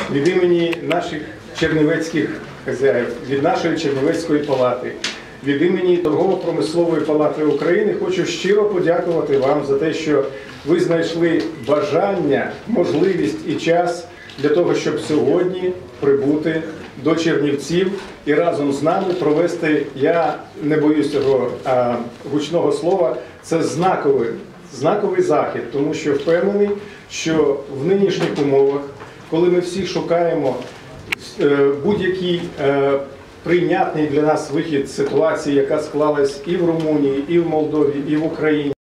від імені наших чернівецьких хазяїв, від нашої Чернівецької палати, від імені Торгово-промислової палати України хочу щиро подякувати вам за те, що ви знайшли бажання, можливість і час для того, щоб сьогодні прибути до Чернівців і разом з нами провести, я не боюсь цього гучного слова, це знаковий захід, тому що впевнений, що в нинішніх умовах, коли ми всі шукаємо будь-який прийнятний для нас вихід з ситуації, яка склалась і в Румунії, і в Молдові, і в Україні,